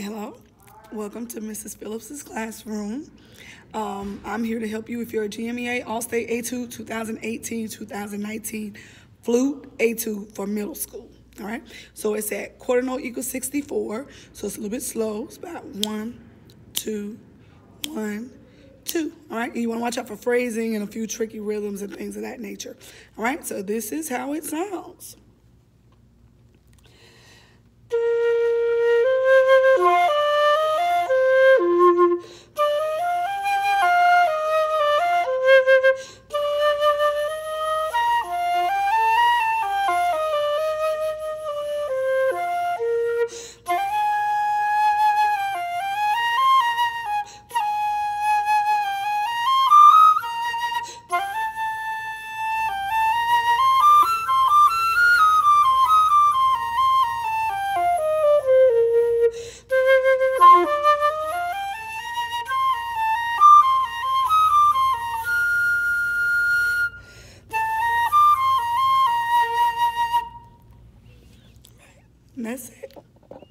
Hello, welcome to Mrs. Phillips's classroom. I'm here to help you with your GMEA All-State Etude 2018-2019 Flute Etude for middle school. All right, so it's at quarter note equals 64, so it's a little bit slow. It's about 1, 2, 1, 2. All right, and you want to watch out for phrasing and a few tricky rhythms and things of that nature. All right, so this is how it sounds. And that's it.